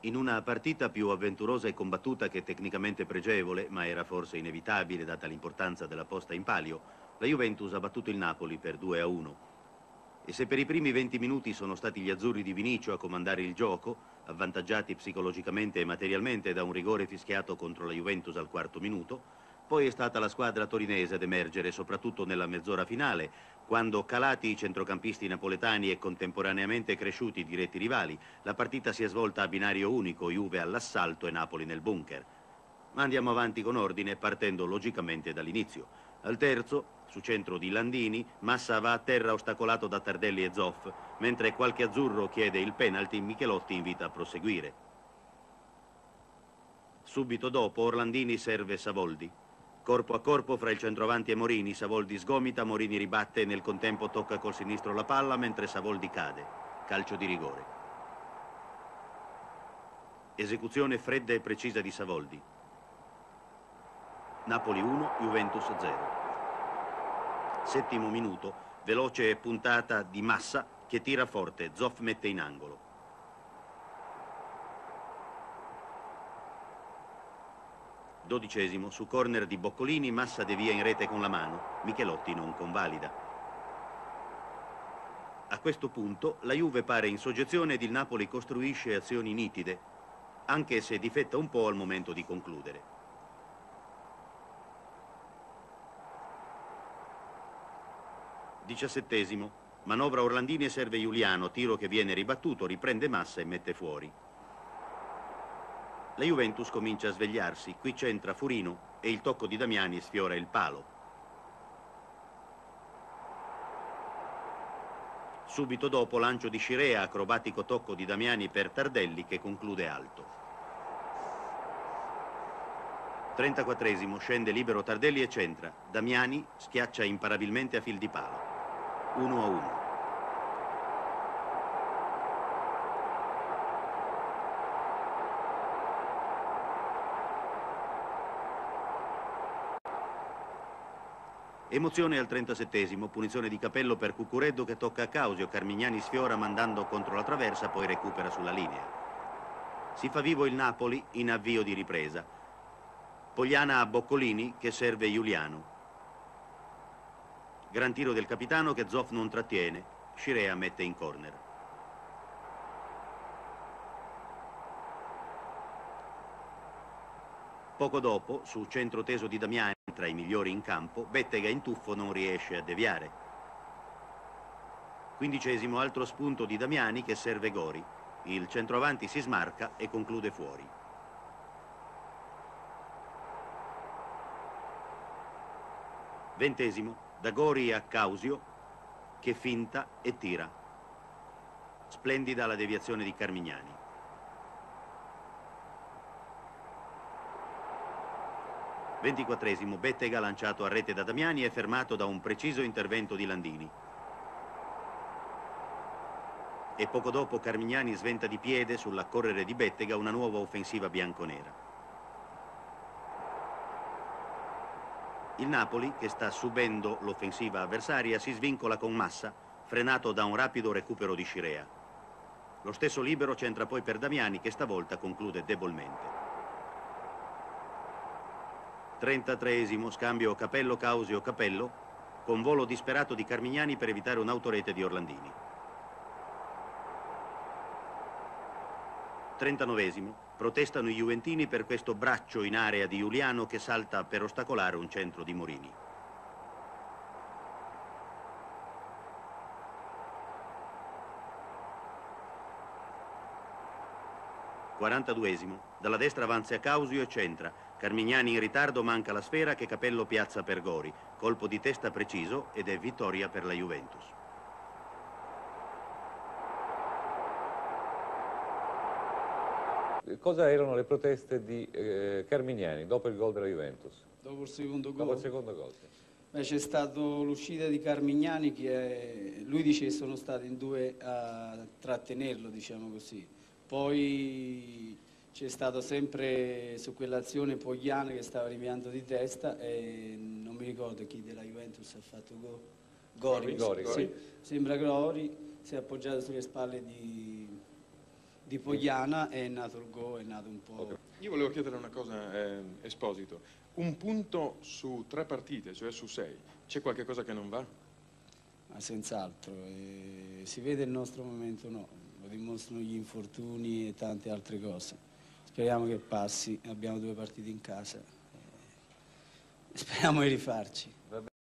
In una partita più avventurosa e combattuta che tecnicamente pregevole, ma era forse inevitabile data l'importanza della posta in palio, la Juventus ha battuto il Napoli per 2-1. E se per i primi 20 minuti sono stati gli azzurri di Vinicio a comandare il gioco, avvantaggiati psicologicamente e materialmente da un rigore fischiato contro la Juventus al quarto minuto, poi è stata la squadra torinese ad emergere soprattutto nella mezz'ora finale, quando, calati i centrocampisti napoletani e contemporaneamente cresciuti i diretti rivali, la partita si è svolta a binario unico, Juve all'assalto e Napoli nel bunker. Ma andiamo avanti con ordine, partendo logicamente dall'inizio. Al terzo, su centro di Landini, Massa va a terra ostacolato da Tardelli e Zoff, mentre qualche azzurro chiede il penalty, Michelotti invita a proseguire. Subito dopo Orlandini serve Savoldi. Corpo a corpo fra il centroavanti e Morini, Savoldi sgomita, Morini ribatte e nel contempo tocca col sinistro la palla mentre Savoldi cade. Calcio di rigore. Esecuzione fredda e precisa di Savoldi. Napoli 1, Juventus 0. Settimo minuto, veloce puntata di Massa che tira forte, Zoff mette in angolo. Dodicesimo, su corner di Boccolini, Massa devia in rete con la mano, Michelotti non convalida. A questo punto la Juve pare in soggezione ed il Napoli costruisce azioni nitide, anche se difetta un po' al momento di concludere. Diciassettesimo, manovra Orlandini e serve Giuliano, tiro che viene ribattuto, riprende Massa e mette fuori. La Juventus comincia a svegliarsi, qui c'entra Furino e il tocco di Damiani sfiora il palo. Subito dopo lancio di Scirea, acrobatico tocco di Damiani per Tardelli che conclude alto. 34esimo, scende libero Tardelli e centra. Damiani schiaccia imparabilmente a fil di palo. 1-1. Emozione al 37esimo, punizione di Capello per Cucureddo che tocca a Causio, Carmignani sfiora mandando contro la traversa, poi recupera sulla linea. Si fa vivo il Napoli in avvio di ripresa. Pogliana a Boccolini che serve Giuliano. Gran tiro del capitano che Zoff non trattiene, Scirea mette in corner. Poco dopo, su centro teso di Damiani, tra i migliori in campo, Bettega in tuffo non riesce a deviare. 15esimo, altro spunto di Damiani che serve Gori. Il centroavanti si smarca e conclude fuori. 20esimo, da Gori a Causio che finta e tira. Splendida la deviazione di Carmignani. 24esimo, Bettega lanciato a rete da Damiani e fermato da un preciso intervento di Landini. E poco dopo Carmignani sventa di piede sull'accorrere di Bettega una nuova offensiva bianconera. Il Napoli, che sta subendo l'offensiva avversaria, si svincola con Massa, frenato da un rapido recupero di Scirea. Lo stesso libero centra poi per Damiani che stavolta conclude debolmente. 33esimo, scambio Capello-Causio-Capello, con volo disperato di Carmignani per evitare un'autorete di Orlandini. 39esimo, protestano i juventini per questo braccio in area di Giuliano che salta per ostacolare un centro di Morini. (42esimo), dalla destra avanza Causio e centra. Carmignani in ritardo, manca la sfera che Capello piazza per Gori. Colpo di testa preciso ed è vittoria per la Juventus. Cosa erano le proteste di Carmignani dopo il gol della Juventus? Dopo il secondo gol? Dopo il secondo gol, sì. C'è stata l'uscita di Carmignani che lui dice che sono stati in due a trattenerlo, diciamo così. Poi c'è stato sempre su quell'azione Pogliano che stava rinviando di testa e non mi ricordo chi della Juventus ha fatto gol. Gori. Gori. Sì, sembra Gori, si è appoggiato sulle spalle di Pogliana è nato il gol, è nato un po'. Io volevo chiedere una cosa, Esposito. Un punto su 3 partite, cioè su 6, c'è qualche cosa che non va? Ma senz'altro, si vede il nostro momento no, lo dimostrano gli infortuni e tante altre cose. Speriamo che passi, abbiamo 2 partite in casa, speriamo di rifarci.